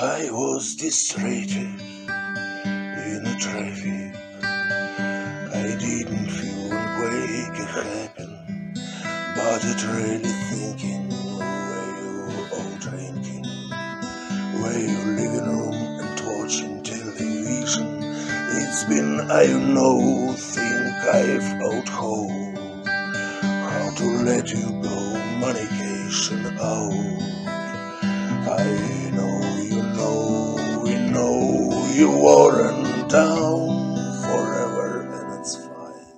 I was distracted in the traffic. I didn't feel when quake happened, but it really thinking where you all drinking, where you living room and watching television. It's been, I think I've out how to let you go, medication out. I know we know you weren't down forever, and it's fine.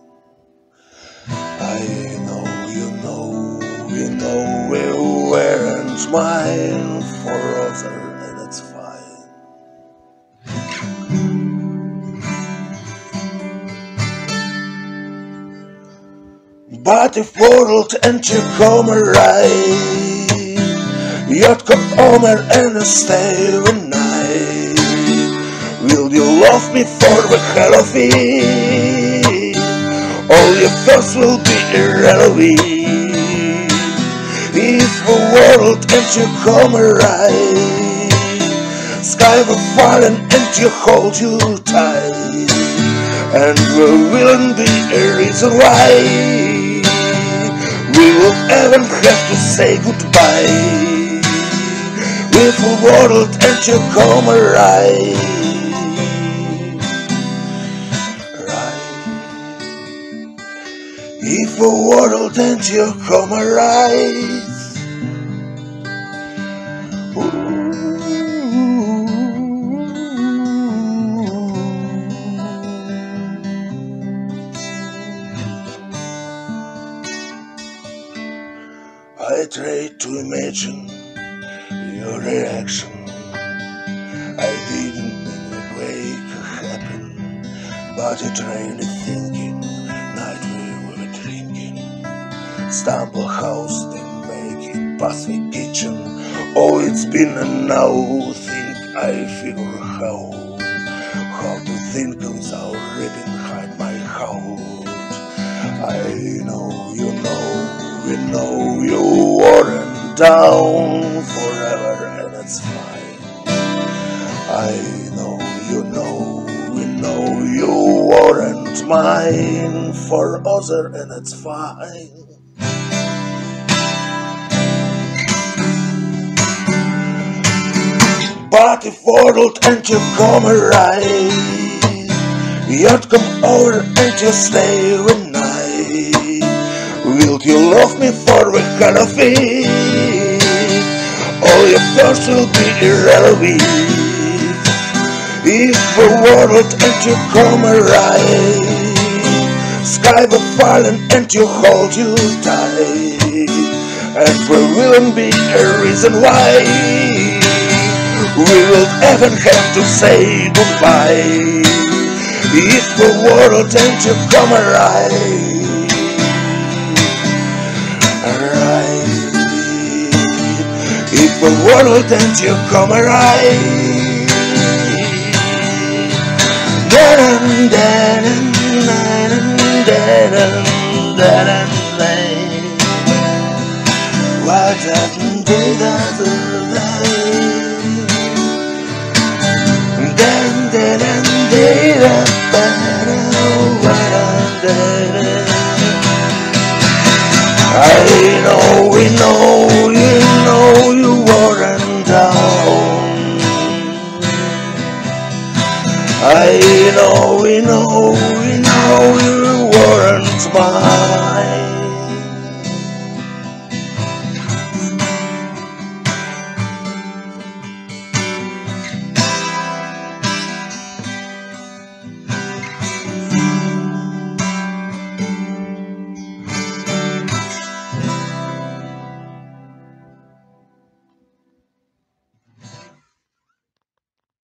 I know we weren't mine for other, and it's fine. But if world and you come right, you'd come over and stay the night. Will you love me for the hell of it? All your thoughts will be irrelevant. If the world and you come right, sky will fall and you hold you tight, and there will be a reason why we will ever have to say goodbye. If the world and you come right, if the world and you come right, I tried to imagine your reaction. I didn't mean the break happen, but I tried thinking. Night we were drinking, stumble house, then make it past the kitchen. Oh, it's been a now think I figure how to think without ripping behind my heart. I know we know you weren't down forever, and it's fine. I know we know you weren't mine for other, and it's fine. But if world and you come right, you'd come over and you stay the night. Will you love me for the hell of it? All your thoughts will be irrelevant. If the world and you come right, sky will fall and you hold you tight, and there will be a reason why we will ever have to say goodbye. If the world and you come right, if the world and you come right, what happened to that? I know we know you weren't down. I know we know you weren't mine.